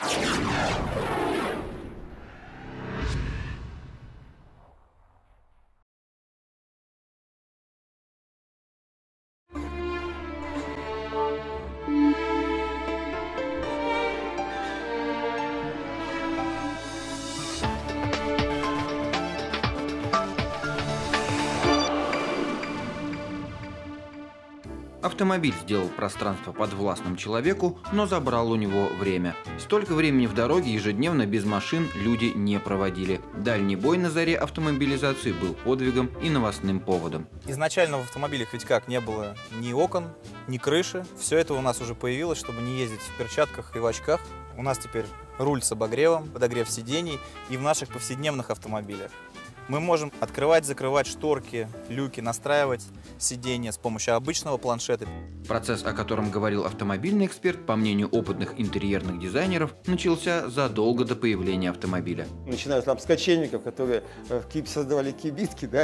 Автомобиль сделал пространство подвластным человеку, но забрал у него время. Столько времени в дороге ежедневно без машин люди не проводили. Дальний бой на заре автомобилизации был подвигом и новостным поводом. Изначально в автомобилях ведь как, не было ни окон, ни крыши. Все это у нас уже появилось, чтобы не ездить в перчатках и в очках. У нас теперь руль с обогревом, подогрев сидений и в наших повседневных автомобилях. Мы можем открывать, закрывать шторки, люки, настраивать сиденья с помощью обычного планшета. Процесс, о котором говорил автомобильный эксперт, по мнению опытных интерьерных дизайнеров, начался задолго до появления автомобиля. Начиная там с кочевников, которые создавали кибитки, да,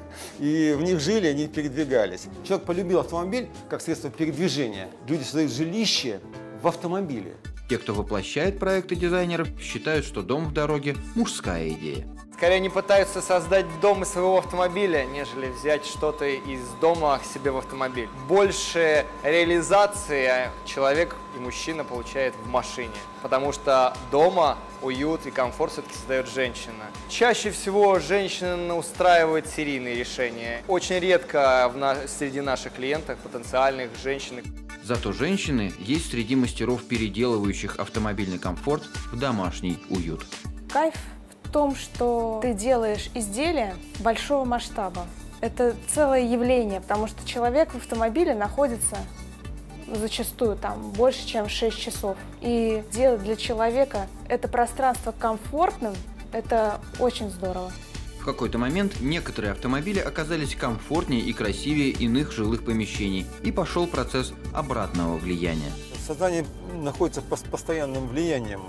и в них жили, они передвигались. Человек полюбил автомобиль как средство передвижения. Люди создают жилище в автомобиле. Те, кто воплощает проекты дизайнеров, считают, что дом в дороге – мужская идея. Скорее они пытаются создать дом из своего автомобиля, нежели взять что-то из дома к себе в автомобиль. Больше реализации человек и мужчина получает в машине, потому что дома уют и комфорт все-таки создает женщина. Чаще всего женщина устраивает серийные решения. Очень редко среди наших клиентов потенциальных женщин. Зато женщины есть среди мастеров, переделывающих автомобильный комфорт в домашний уют. Кайф в том, что ты делаешь изделие большого масштаба. Это целое явление, потому что человек в автомобиле находится зачастую там больше, чем 6 часов. И делать для человека это пространство комфортным, это очень здорово. В какой-то момент некоторые автомобили оказались комфортнее и красивее иных жилых помещений, и пошел процесс обратного влияния. Создание находится под постоянным влиянием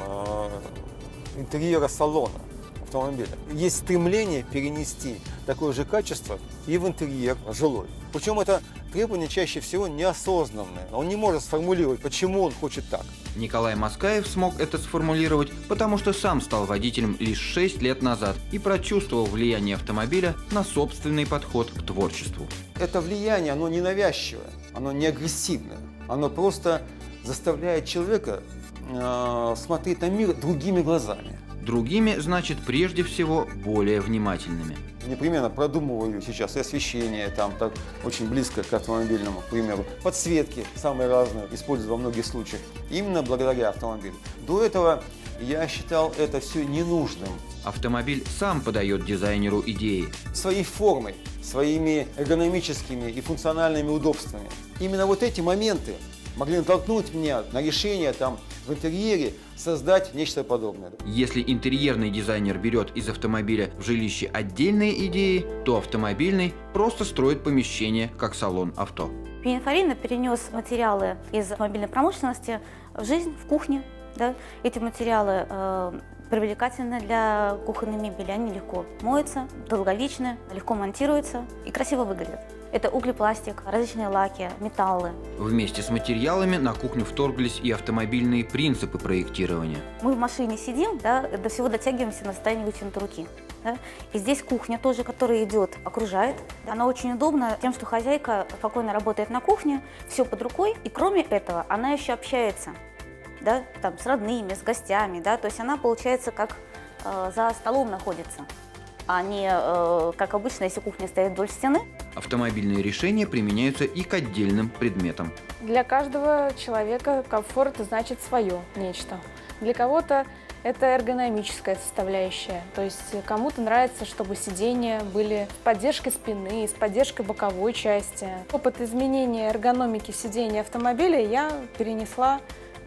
интерьера салона автомобиля. Есть стремление перенести такое же качество и в интерьер жилой. Причем это требование чаще всего неосознанное. Он не может сформулировать, почему он хочет так. Николай Москаев смог это сформулировать, потому что сам стал водителем лишь 6 лет назад и прочувствовал влияние автомобиля на собственный подход к творчеству. Это влияние, оно не навязчивое, оно не агрессивное. Оно просто заставляет человека смотреть на мир другими глазами. Другими, значит, прежде всего, более внимательными. Непременно продумываю сейчас и освещение, там так очень близко к автомобильному, к примеру. Подсветки самые разные, использую во многих случаях, именно благодаря автомобилю. До этого я считал это все ненужным. Автомобиль сам подает дизайнеру идеи. Своей формой, своими эргономическими и функциональными удобствами. Именно вот эти моменты могли натолкнуть меня на решение там в интерьере создать нечто подобное. Если интерьерный дизайнер берет из автомобиля в жилище отдельные идеи, то автомобильный просто строит помещение, как салон авто. Пининфарина перенес материалы из автомобильной промышленности в жизнь, в кухне. Да? Эти материалы привлекательны для кухонной мебели, они легко моются, долговечны, легко монтируются и красиво выглядят. Это углепластик, различные лаки, металлы. Вместе с материалами на кухню вторглись и автомобильные принципы проектирования. Мы в машине сидим, да, до всего дотягиваемся на состоянии вытянутой руки. Да? И здесь кухня тоже, которая идет, окружает. Она очень удобна тем, что хозяйка спокойно работает на кухне, все под рукой, и кроме этого она еще общается, да, там, с родными, с гостями, да, то есть она, получается, как за столом находится, а не, как обычно, если кухня стоит вдоль стены. Автомобильные решения применяются и к отдельным предметам. Для каждого человека комфорт значит свое нечто. Для кого-то это эргономическая составляющая, то есть кому-то нравится, чтобы сиденья были с поддержкой спины, с поддержкой боковой части. Опыт изменения эргономики сидения автомобиля я перенесла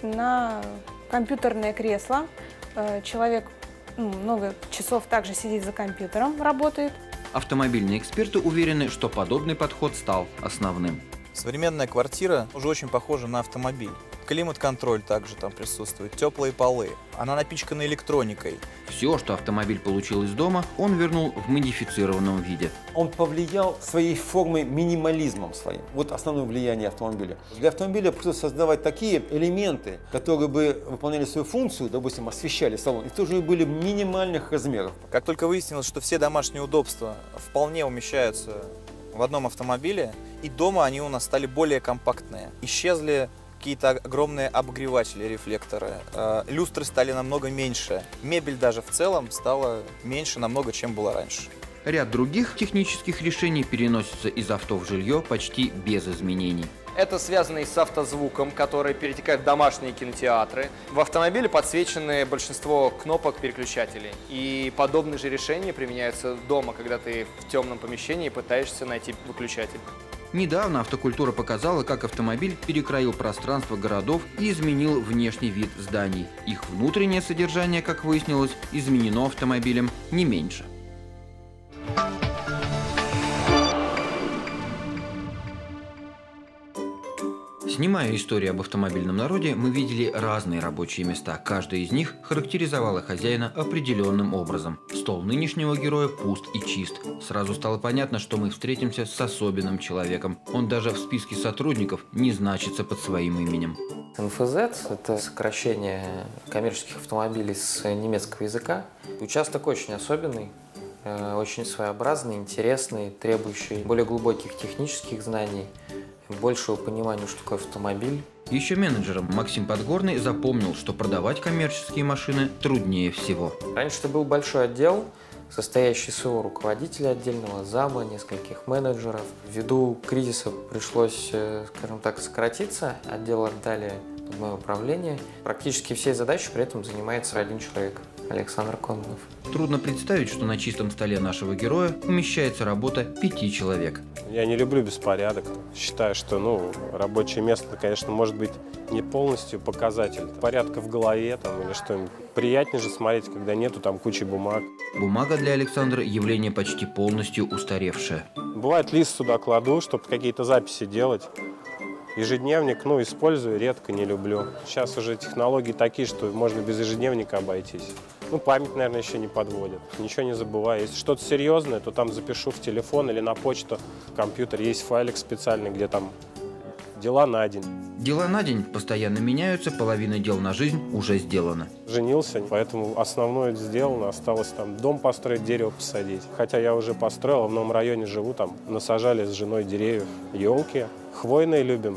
на компьютерное кресло. Человек много часов также сидит за компьютером, работает. Автомобильные эксперты уверены, что подобный подход стал основным. Современная квартира уже очень похожа на автомобиль. Климат-контроль также там присутствует, теплые полы. Она напичкана электроникой. Все, что автомобиль получил из дома, он вернул в модифицированном виде. Он повлиял своей формой минимализмом своим. Вот основное влияние автомобиля. Для автомобиля просто создавать такие элементы, которые бы выполняли свою функцию, допустим, освещали салон, и тоже были минимальных размеров. Как только выяснилось, что все домашние удобства вполне умещаются в одном автомобиле, и дома они у нас стали более компактные. Исчезли какие-то огромные обогреватели, рефлекторы. Люстры стали намного меньше. Мебель даже в целом стала меньше намного, чем было раньше. Ряд других технических решений переносится из авто в жилье почти без изменений. Это связано и с автозвуком, который перетекает в домашние кинотеатры. В автомобиле подсвечены большинство кнопок переключателей. И подобные же решения применяются дома, когда ты в темном помещении пытаешься найти выключатель. Недавно автокультура показала, как автомобиль перекроил пространство городов и изменил внешний вид зданий. Их внутреннее содержание, как выяснилось, изменено автомобилем не меньше. Снимая историю об автомобильном народе, мы видели разные рабочие места. Каждая из них характеризовала хозяина определенным образом. Стол нынешнего героя пуст и чист. Сразу стало понятно, что мы встретимся с особенным человеком. Он даже в списке сотрудников не значится под своим именем. НФЗ – это сокращение коммерческих автомобилей с немецкого языка. Участок очень особенный, очень своеобразный, интересный, требующий более глубоких технических знаний, большего понимания, что такое автомобиль. Еще менеджером Максим Подгорный запомнил, что продавать коммерческие машины труднее всего. Раньше это был большой отдел, состоящий из своего руководителя отдельного, зама, нескольких менеджеров. Ввиду кризиса пришлось, скажем так, сократиться. Отдел отдали под мое управление. Практически все задачи при этом занимается один человек – Александр Кононов. Трудно представить, что на чистом столе нашего героя умещается работа 5 человек. Я не люблю беспорядок. Считаю, что рабочее место, конечно, может быть не полностью показатель порядка в голове или что-нибудь. Приятнее же смотреть, когда нету там кучи бумаг. Бумага для Александра – явление почти полностью устаревшее. Бывает, лист сюда кладу, чтобы какие-то записи делать. Ежедневник, использую, редко, не люблю. Сейчас уже технологии такие, что можно без ежедневника обойтись. Память, наверное, еще не подводит. Ничего не забываю. Если что-то серьезное, то там запишу в телефон или на почту, в компьютер. Есть файлик специальный, где там дела на день. Дела на день постоянно меняются, половина дел на жизнь уже сделана. Женился, поэтому основное сделано. Осталось там дом построить, дерево посадить. Хотя я уже построил, в новом районе живу, там насажали с женой деревьев, елки. Хвойные любим.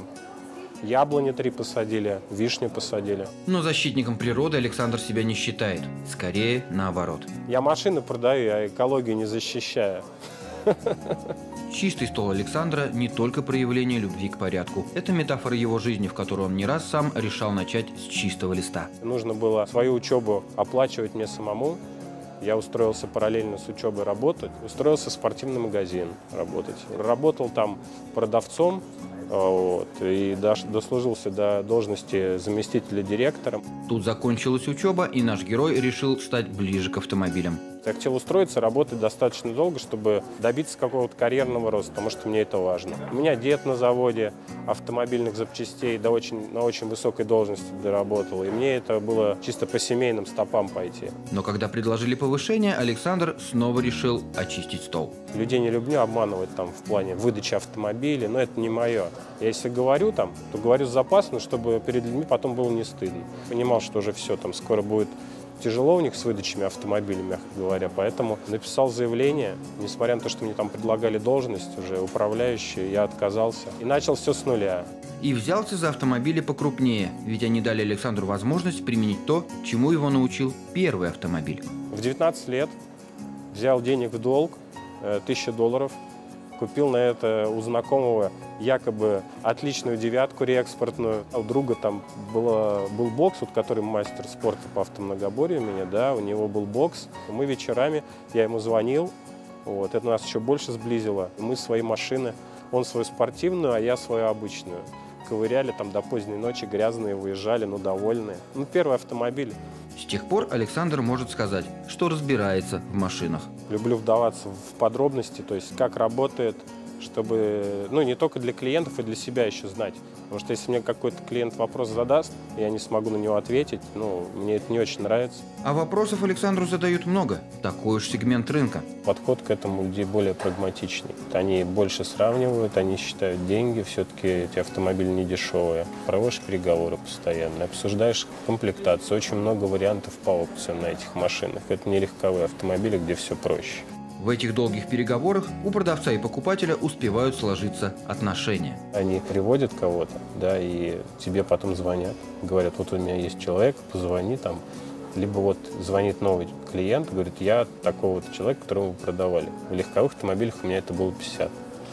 Яблони 3 посадили, вишню посадили. Но защитником природы Александр себя не считает. Скорее, наоборот. Я машины продаю, а экологию не защищаю. Чистый стол Александра не только проявление любви к порядку. Это метафора его жизни, в которой он не раз сам решал начать с чистого листа. Нужно было свою учебу оплачивать мне самому. Я устроился параллельно с учебой работать. Устроился в спортивный магазин работать. Работал там продавцом. И дослужился до должности заместителя директора. Тут закончилась учеба, и наш герой решил стать ближе к автомобилям. Я хотел устроиться, работать достаточно долго, чтобы добиться какого-то карьерного роста, потому что мне это важно. У меня дед на заводе автомобильных запчастей на очень высокой должности доработал, и мне это было чисто по семейным стопам пойти. Но когда предложили повышение, Александр снова решил очистить стол. Людей не люблю обманывать в плане выдачи автомобилей, но это не мое. Я если говорю то говорю с запасом, чтобы перед людьми потом было не стыдно. Понимал, что уже все, скоро будет тяжело у них с выдачами автомобилей, мягко говоря, поэтому написал заявление, несмотря на то, что мне там предлагали должность уже управляющую, я отказался и начал все с нуля. И взялся за автомобили покрупнее, ведь они дали Александру возможность применить то, чему его научил первый автомобиль. В 19 лет взял денег в долг, $1000, купил на это у знакомого якобы отличную девятку реэкспортную. У друга там был бокс, который мастер спорта по автомногоборью у меня, у него был бокс. Мы вечерами, я ему звонил, это нас еще больше сблизило. Мы свои машины, он свою спортивную, а я свою обычную. Ковыряли до поздней ночи, грязные, выезжали, но довольные. Первый автомобиль. С тех пор Александр может сказать, что разбирается в машинах. Люблю вдаваться в подробности, то есть как работает, чтобы, ну, не только для клиентов, и для себя еще знать. Потому что если мне какой-то клиент вопрос задаст, я не смогу на него ответить, ну, мне это не очень нравится. А вопросов Александру задают много. Такой уж сегмент рынка. Подход к этому у людей более прагматичный. Они больше сравнивают, они считают деньги, все-таки эти автомобили не дешевые. Проводишь переговоры постоянно, обсуждаешь комплектацию. Очень много вариантов по опциям на этих машинах. Это не легковые автомобили, где все проще. В этих долгих переговорах у продавца и покупателя успевают сложиться отношения. Они приводят кого-то, да, и тебе потом звонят. Говорят, вот у меня есть человек, позвони там. Либо вот звонит новый клиент, говорит, я такого вот человека, которого вы продавали. В легковых автомобилях у меня это было 50%.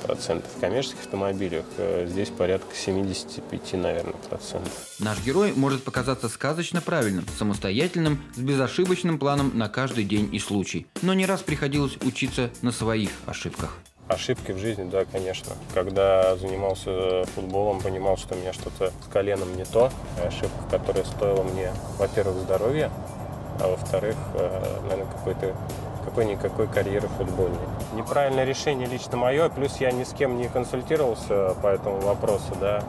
В коммерческих автомобилях здесь порядка 75, наверное, процентов. Наш герой может показаться сказочно правильным, самостоятельным, с безошибочным планом на каждый день и случай. Но не раз приходилось учиться на своих ошибках. Ошибки в жизни, да, конечно. Когда занимался футболом, понимал, что у меня что-то с коленом не то. Ошибка, которая стоила мне, во-первых, здоровья, а во-вторых, наверное, какой-никакой карьеры футбольной. Неправильное решение лично мое, плюс я ни с кем не консультировался по этому вопросу, да.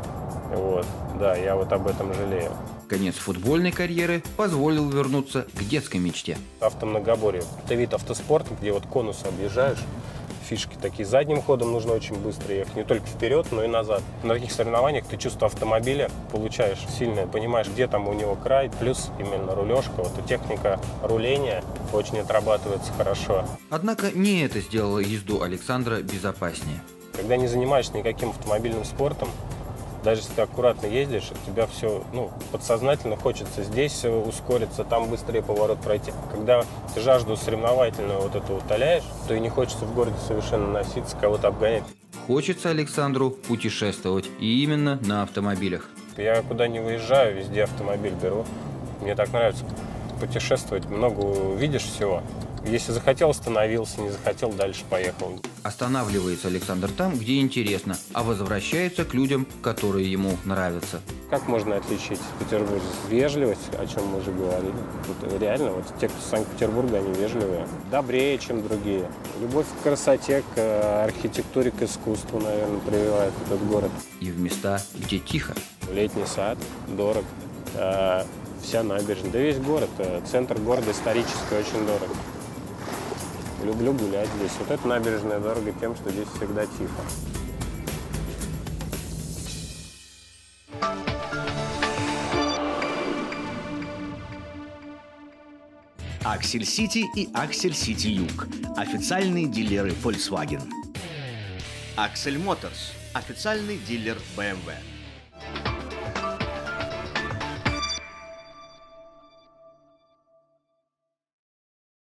Вот, да, я вот об этом жалею. Конец футбольной карьеры позволил вернуться к детской мечте. Автомногоборье. Это вид автоспорта, где вот конусы объезжаешь. Фишки такие. Задним ходом нужно очень быстро ехать. Не только вперед, но и назад. На таких соревнованиях ты чувство автомобиля получаешь сильное. Понимаешь, где там у него край. Плюс именно рулежка. Вот техника руления очень отрабатывается хорошо. Однако не это сделало езду Александра безопаснее. Когда не занимаешься никаким автомобильным спортом, даже если ты аккуратно ездишь, у тебя все, подсознательно хочется здесь ускориться, там быстрее поворот пройти. Когда ты жажду соревновательную вот эту утоляешь, то и не хочется в городе совершенно носиться, кого-то обгонять. Хочется Александру путешествовать, и именно на автомобилях. Я куда не выезжаю, везде автомобиль беру. Мне так нравится путешествовать, много увидишь всего. Если захотел, остановился, не захотел, дальше поехал. Останавливается Александр там, где интересно, а возвращается к людям, которые ему нравятся. Как можно отличить петербуржец? Вежливость, о чем мы уже говорили. Тут реально, вот те, кто из Санкт-Петербурга, они вежливые. Добрее, чем другие. Любовь к красоте, к архитектуре, к искусству, наверное, прививает этот город. И в места, где тихо. Летний сад, дорог, вся набережная. Да весь город, центр города исторический, очень дорог. Люблю гулять здесь. Вот эта набережная дорога тем, что здесь всегда тихо. Аксель Сити и Аксель Сити Юг. Официальные дилеры Volkswagen. Аксель Моторс. Официальный дилер BMW.